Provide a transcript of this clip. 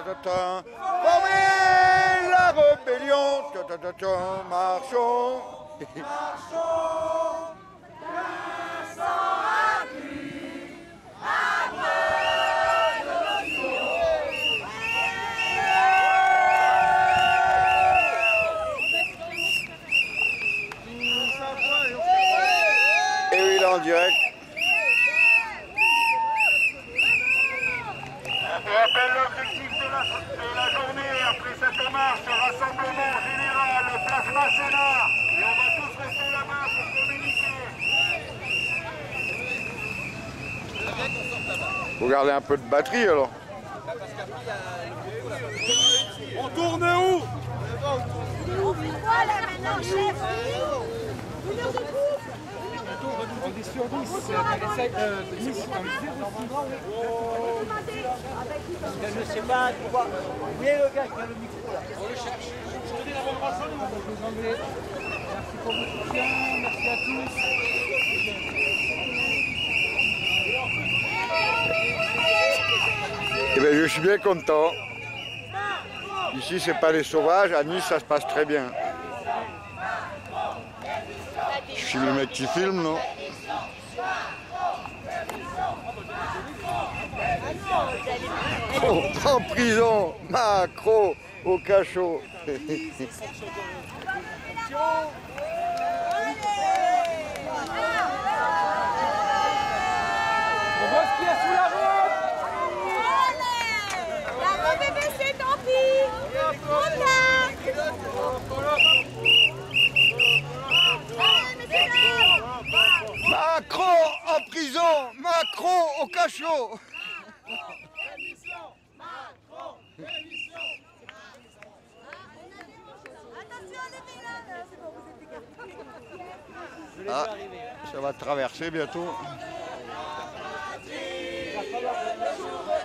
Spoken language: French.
Formez la rébellion, marchons. Et oui, là en direct. On rappelle l'objectif de la journée après cette marche, rassemblement général, place Masséna. Et on va tous rester là-bas pour communiquer. Vous gardez un peu de batterie alors. On tourne où? On fait quoi là maintenant, chef? On est sur 10, on essaye de 10 comme Je sais pas, où est le gars qui a le micro là? On le cherche. Je te dis la bonne façon. Merci pour votre soutien, merci à tous. Eh bien, je suis bien content. Ici, c'est pas les sauvages. À Nice, ça se passe très bien. Je suis le mec qui filme, non? Oh, en prison, Macron au cachot. On voit ce qu'il y a sous la robe. La robe est baissée, tant pis. Macron en prison, Macron au cachot. Ah, ça va traverser bientôt.